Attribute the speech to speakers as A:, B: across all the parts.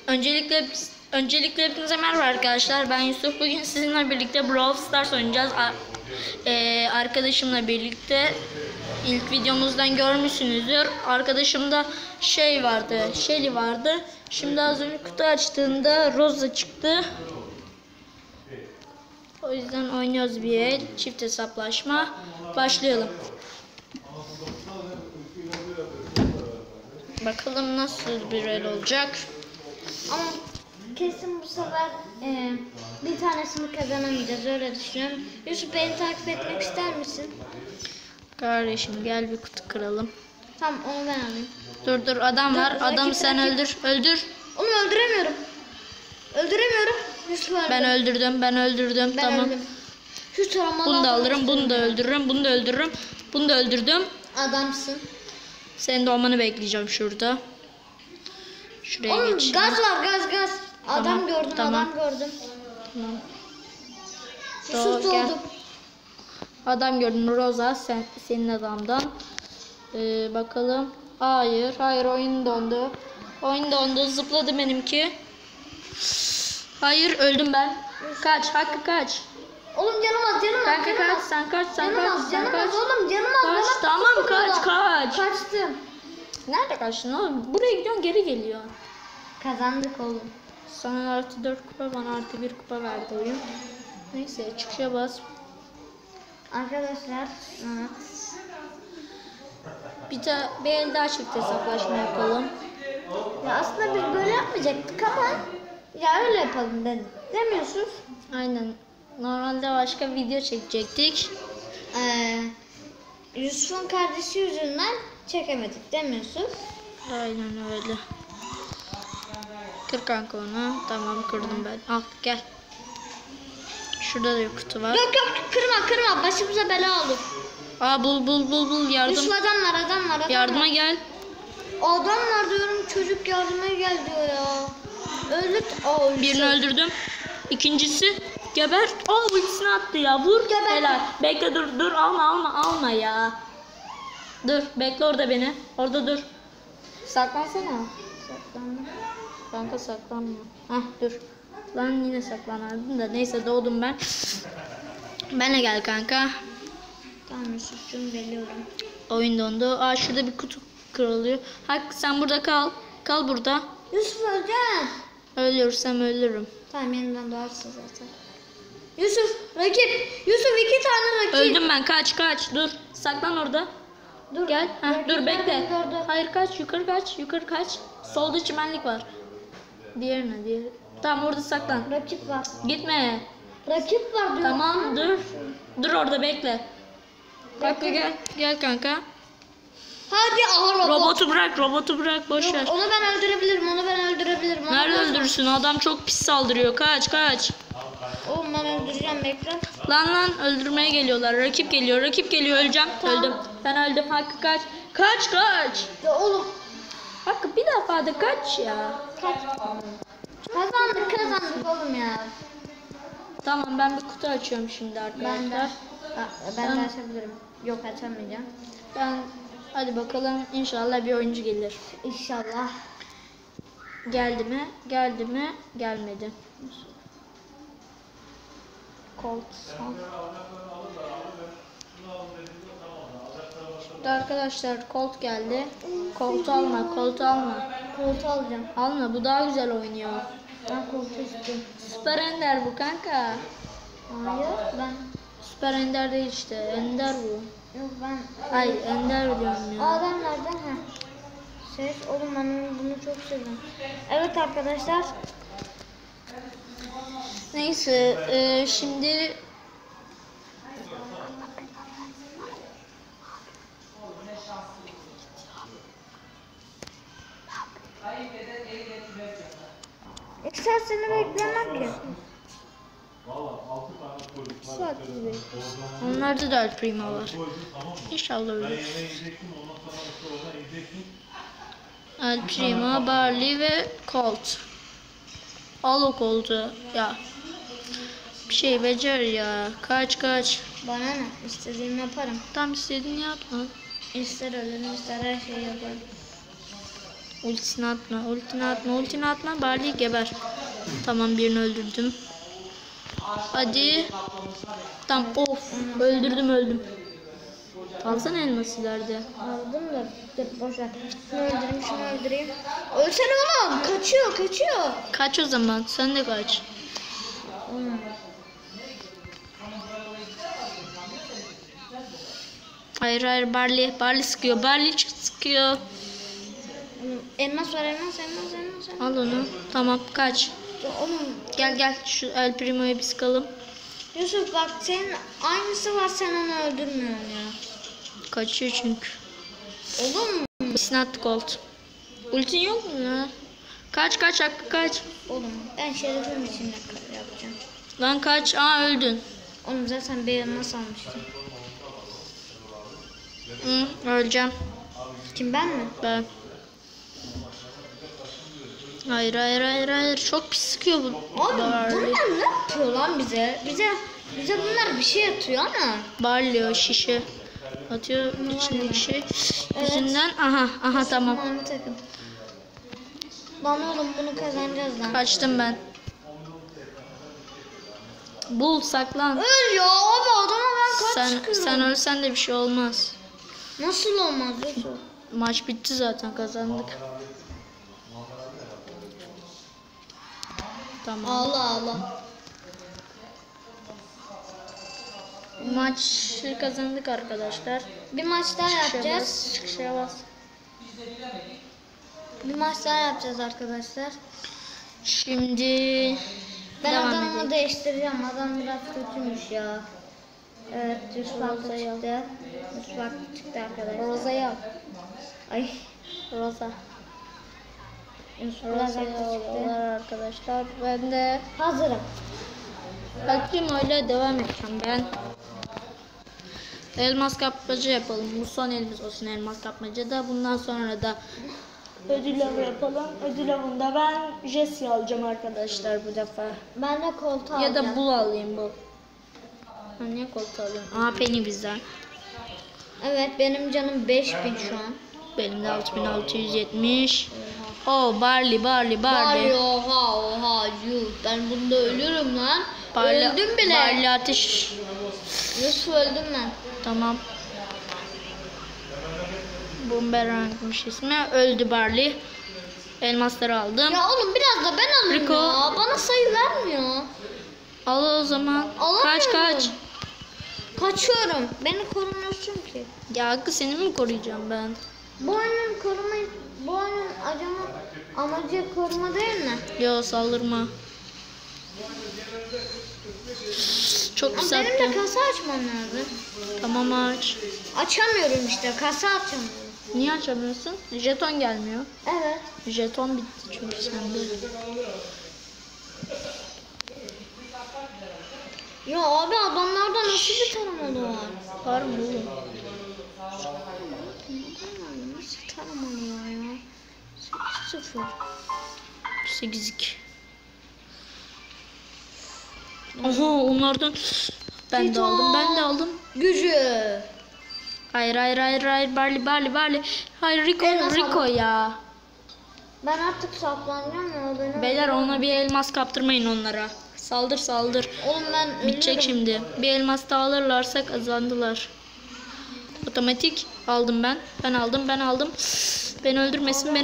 A: Öncelikle hepinize merhaba arkadaşlar. Ben Yusuf. Bugün sizinle birlikte Brawl Stars oynayacağız. Arkadaşımla birlikte ilk videomuzdan görmüşsünüzdür. Arkadaşımda Shelly vardı. Şimdi az önce kutu açtığında Rosa çıktı. O yüzden oynuyoruz bir el. Çift hesaplaşma. Başlayalım. Bakalım nasıl bir el olacak.
B: Ama kesin bu sefer bir tanesini kazanamayacağız, öyle düşünüyorum. Yusuf, beni takip etmek ister misin?
A: Kardeşim gel bir kutu kıralım.
B: Tamam, onu ben alayım.
A: Dur adam var. Adamı sen öldür.
B: Onu öldüremiyorum. Yusuf öldü.
A: Ben öldürdüm.
B: Ben
A: Tamam.
B: öldüm. Şu taramalı
A: Bunu da alırım. Bunu da öldürürüm. Bunu da öldürdüm.
B: Adamsın.
A: Senin doğmanı bekleyeceğim şurada. Şuraya
B: Oğlum
A: geçeyim.
B: gaz var, gaz. Adam
A: Tamam,
B: gördüm.
A: tamam.
B: Tamam. Yusuf
A: Gel.
B: doğdu.
A: Adam gördüm. Rosa senin adamdan. Bakalım. Hayır oyun dondu. Zıpladı benimki. Hayır öldüm ben. Kaç Hakkı kaç.
B: Oğlum canım
A: Kanka kaç sen kaç.
B: Oğlum canım az.
A: Kaç tamam kaç.
B: Kaçtım.
A: Nerede kaçtın oğlum? Buraya gidiyorsun geri geliyor.
B: Kazandık oğlum.
A: Sana artı 4 kupa bana artı 1 kupa verdi oyun. Neyse çıkışa bas.
B: Arkadaşlar
A: Bir el daha çift hesaplaşma yapalım.
B: ya aslında biz böyle yapmayacaktık ama ya öyle yapalım dedim. Demiyorsun.
A: Aynen. Normalde başka video çekecektik.
B: Yusuf'un kardeşi yüzünden çekemedik demiyorsun.
A: Aynen öyle. Kır kanka onu. Tamam kırdım ben. Al gel. Şurada da bir kutu var.
B: Yok kırma. Başımıza bela olur.
A: Bul yardım.
B: Yusuf adam var.
A: Yardıma gel.
B: Adam var diyorum, çocuk yardıma gel diyor ya. Öldük.
A: Birini öldürdüm. İkincisi geber. Bu ikisini attı ya. Vur.
B: Geber.
A: Helal. Bekle dur. Alma ya. Dur bekle orada beni. Orada dur. Saklansana.
B: Saklanma.
A: Kanka saklanma. Dur. Lan yine saklanardın da. Neyse doğdum ben. Benle gel kanka.
B: Tamam Yusuf'cum, geliyorum.
A: Oyun dondu. Şurada bir kutu kırılıyor. Hakkı sen burada kal. Kal burada.
B: Yusuf öleceksin.
A: Ölürsem ölürüm.
B: Tamam, yeniden doğarsın zaten. Yusuf rakip. Yusuf 2 tane rakip.
A: Öldüm ben. Kaç. Dur. Saklan orada.
B: Dur.
A: Gel. Dur bekle.
B: Gördü.
A: Hayır kaç. Yukarı kaç. Solda çimenlik var. Diğer. Tamam orada saklan.
B: Rakip var.
A: Gitme.
B: Rakip var diyor.
A: Tamam dur. Dur orada bekle. Hakkı gel kanka.
B: Hadi aha
A: Robotu bırak boş ver.
B: Onu ben öldürebilirim.
A: Nerede öldürürsün? Adam çok pis saldırıyor. Kaç.
B: Oğlum ben öldüreceğim, bekle.
A: Lan öldürmeye geliyorlar. Rakip geliyor. Öleceğim.
B: Tamam.
A: Öldüm. Ben öldüm. Hakkı kaç. Kaç.
B: Ya oğlum.
A: Hakkı bir defa da kaç ya.
B: Kazandık oğlum ya.
A: Tamam ben bir kutu açıyorum şimdi arkadaşlar.
B: Ben de açabilirim. Yok, açamayacağım.
A: Hadi bakalım inşallah bir oyuncu gelir.
B: İnşallah.
A: Geldi mi? Gelmedi. Colt. Şimdi arkadaşlar Colt geldi. Colt'u alma.
B: Koltuğu alacağım.
A: Alma bu daha güzel oynuyor.
B: Ben koltuğu istiyorum.
A: Süper Ender bu kanka.
B: Hayır, ben.
A: Süper Ender değil işte. Ender bu.
B: Yok ben.
A: Ender diyorum ya.
B: Adam nerede? Oğlum ben bunu çok seviyorum. Evet arkadaşlar.
A: Neyse şimdi
B: İkisi seni beklemem ki.
A: onlarda da El Primo var. İnşallah ölür. El Primo, Barley ve Colt. Al o Colt'u. Ya. Bir şey becer ya. Kaç.
B: Bana ne? İstediğimi yaparım.
A: Tam istediğini yapma.
B: İster ölürüm, ister her şeyi yaparım.
A: Ultisini atma, ultini atma, ultini atma. Barley geber. Tamam, birini öldürdüm. Hadi. Tamam, of. Öldürdüm. Alsana elması ileride.
B: Aldım da dur boşver. Şunu öldüreyim. Ölsene oğlum. Kaçıyor.
A: Kaç o zaman. Sen de kaç. Hayır, Barley sıkıyor. Barley sıkıyor.
B: Elmas var.
A: Al onu. Tamam, kaç.
B: Oğlum
A: Gel şu El Primo'yu bir sıkalım.
B: Yusuf bak senin aynısı var, sen onu öldürmüyorsun ya.
A: Kaçıyor çünkü.
B: Oğlum.
A: Ultisini attı Colt. Ultin yok mu ya? Kaç Hakkı kaç.
B: Oğlum ben şerefim için yapacağım.
A: Lan kaç. Öldün.
B: Oğlum zaten bir elmas almıştım.
A: Öleceğim.
B: Kim, ben mi?
A: Ben. Hayır. Çok pis sıkıyor bu.
B: Oğlum
A: Barley.
B: bunlar ne yapıyor lan bize? Bize bunlar bir şey atıyor ama.
A: Barley o şişe. Atıyor içindeki şey. Yüzünden. Aha tamam.
B: Mavi takım. Lan oğlum bunu kazanacağız lan.
A: Kaçtım ben. Bul, saklan.
B: Öl ya abi, adama ben kaç çıkıyorum.
A: Sen ölsen de bir şey olmaz.
B: Nasıl olmaz Yusuf?
A: Maç bitti zaten, kazandık. Tamam.
B: Allah.
A: Maçı kazandık arkadaşlar.
B: Bir maç daha yapacağız.
A: Çıkışa bas.
B: Bir maç daha yapacağız arkadaşlar.
A: Şimdi
B: Ben
A: devam
B: adamımı
A: edelim.
B: değiştireceğim. Adam biraz kötüymüş ya. Evet, Yusuf haklı çıktı. Yusuf haklı çıktı arkadaşlar.
A: Roza'yı al.
B: Ay.
A: Roza.
B: Yusuf biraz
A: Roza'yı
B: haklı çıktı.
A: alıyorlar arkadaşlar. Ben de
B: Hazırım.
A: öyle devam edeceğim ben. Elmas kapmaca yapalım. Bu son elimiz olsun elmas kapmaca da. Bundan sonra da ödül avı yapalım. Ödül avında ben Jessie alacağım arkadaşlar bu defa.
B: Ben de koltuğu
A: Ya
B: alacağım.
A: da bul alayım bu. Ben niye koltuğu alıyorum? Penny bizden.
B: Evet, benim canım 5000 şu an.
A: Benim de 6670. Barley.
B: Oha yuh. Ben bunda ölürüm lan. Öldüm bile.
A: Barley ateş.
B: Yusuf öldüm ben.
A: Tamam. Boomerang'mış ismi. Öldü Barley. Elmasları aldım.
B: Ya oğlum biraz da ben alayım
A: Rico.
B: ya. Bana sayı vermiyor.
A: Al o zaman.
B: Alamıyorum.
A: Kaç.
B: Kaçıyorum. Beni korumuyorsun ki.
A: Ya Hakkı, seni mi koruyacağım ben?
B: Bu oyunun amacı koruma değil mi?
A: Yo, saldırma. Çok
B: Ama
A: pis
B: benim de
A: attı.
B: kasa açmam lazım.
A: Tamam, aç.
B: Açamıyorum işte. Kasa açamıyorum.
A: Niye açamıyorsun? Jeton gelmiyor.
B: Evet.
A: Jeton bitti çünkü sende.
B: Ya abi, adamlarda nasıl bir taramalı var?
A: Var mı oğlum?
B: Adamlarda nasıl taramalı var ya? 8-0.
A: 8-2. Aha, onlardan ben de aldım.
B: Gücü.
A: Hayır. Barley. Hayır,
B: Elmas
A: Rico
B: aldım.
A: ya.
B: Ben artık saklanacağım ya.
A: Beyler, ona bir elmas kaptırmayın onlara. Saldır.
B: Oğlum ben
A: Bitecek
B: ölürüm.
A: şimdi. Bir elmas daha alırlarsa kazandılar. Otomatik aldım ben. Ben aldım. Beni öldürmesin.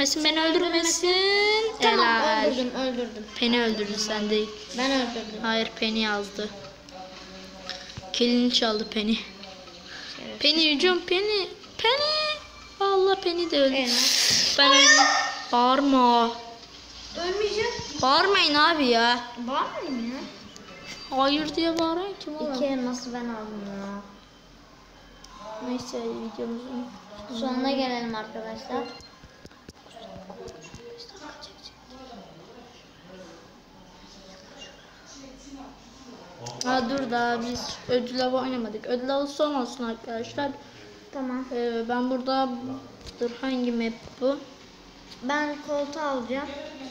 B: Tamam,
A: Helal.
B: öldürdüm.
A: Penny öldürdü, sen değil.
B: Ben öldürdüm.
A: Hayır, Penny yazdı. Kilini çaldı Penny. Penny hücum, Penny. Allah, Penny de öldü. Ben öldüm. Bağırma.
B: Ölmeyeceğim.
A: Bağırmayın abi ya.
B: Var mıyım ya?
A: Hayır diye bağıran kim oğlum?
B: 2 elması ben aldım ya.
A: Neyse, videomuzun
B: Sonuna gelelim arkadaşlar.
A: Dur, daha biz ödül avı oynamadık. Ödül avı son olsun arkadaşlar.
B: Tamam.
A: Ben burada hangi map bu?
B: Ben koltuğu alacağım.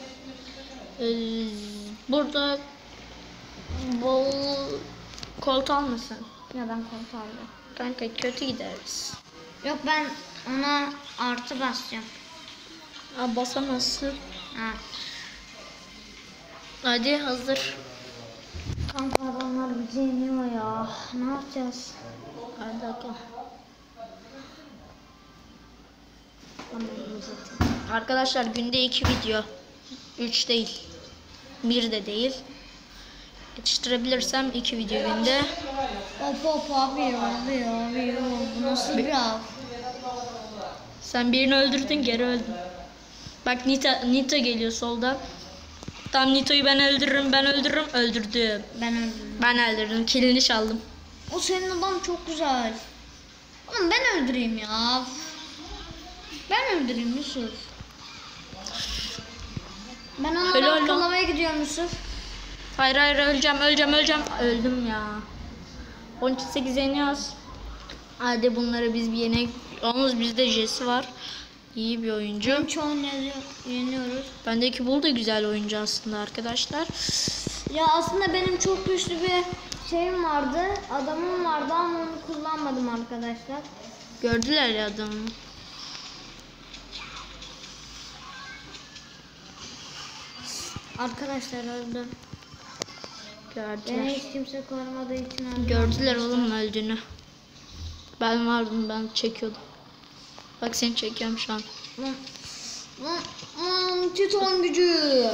A: Burada bol kolt almasın.
B: Ya ben koltuğu alacağım.
A: Kanka, kötü gideriz.
B: Yok, ben ona artı basacağım.
A: Aa, basamazsın.
B: Ha.
A: Hadi hazır.
B: Kanka adamlar bizi yeniyor ya. Ne yapacağız?
A: Hadi bakalım. Arkadaşlar günde 2 video. 3 değil. 1 de değil. Yetiştirebilirsem 2 video günde.
B: Hop abi. Bu nasıl bir av?
A: Sen birini öldürdün, geri öldün. Bak Nita geliyor soldan. Tam Nita'yı ben öldürürüm. Öldürdüm.
B: Ben öldürdüm.
A: Ben öldürdüm. Killini çaldım.
B: O senin adam çok güzel. Oğlum ben öldüreyim ya. Ben öldüreyim Yusuf. Ben
A: Helal
B: onları
A: lan.
B: yakalamaya gidiyorum Yusuf.
A: Hayır öleceğim. Öldüm ya. 18 yeniyoruz. Hadi bunları biz bir yenek. Yalnız bizde Jesse var. İyi bir oyuncu.
B: Çoğunu yeniyoruz.
A: Bendeki Bull da güzel oyuncu aslında arkadaşlar.
B: Ya aslında benim çok güçlü bir şeyim vardı. Adamım vardı ama onu kullanmadım arkadaşlar.
A: Gördüler ya adamı.
B: Arkadaşlar öldü. Beni
A: Gördüler.
B: hiç kimse korumadığı için öldüm.
A: Gördüler oğlum öldüğünü. Ben vardım, ben çekiyordum. Bak seni çekiyorum şu an.
B: Titan gücü.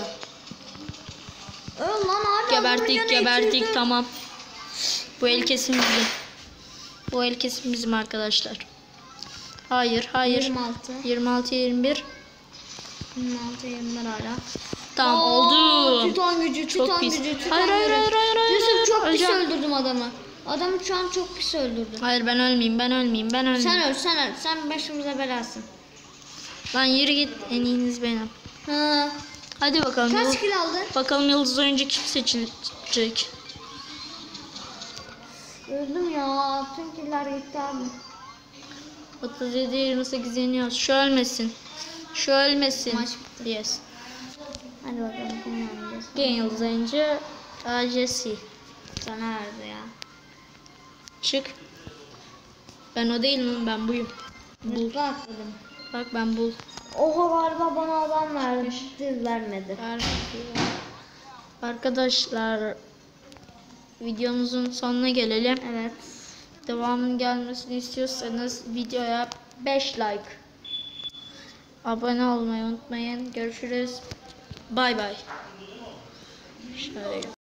B: Öl lan abi.
A: Geberdik tamam. Bu el kesin bizim. Bu el kesin bizim arkadaşlar. Hayır.
B: 26.
A: 26 21.
B: 26 21 hala.
A: Tamam oldu.
B: Titan gücü.
A: Çok pis.
B: Titan
A: Hayır.
B: gücü. Yusuf çok
A: Öleceğim.
B: pis öldürdüm adamı. Adamı şu an çok pis öldürdüm.
A: Hayır ben ölmeyeyim.
B: Sen öl. Sen başımıza belasın.
A: Lan yürü git, en iyiniz benim.
B: Ha.
A: Hadi bakalım.
B: Kaç kill aldın?
A: Bakalım yıldız oyuncu kim seçilecek.
B: Öldüm ya. Tüm killer gitti abi.
A: 37 28 yeniyoruz. Şu ölmesin.
B: Maç bitti.
A: Yes.
B: Hadi bakalım kim oynayacağız?
A: Gen yıldız oyuncu Jesse.
B: Sana verdi ya.
A: Çık. Ben o değilim, ben buyum.
B: Mutlu atladım.
A: Bak ben bul.
B: Oha galiba bana adam verdi. Vermedi.
A: Arkadaşlar videomuzun sonuna gelelim.
B: Evet.
A: Devamının gelmesini istiyorsanız videoya 5 like. Abone olmayı unutmayın. Görüşürüz. Bay bay. Şöyle.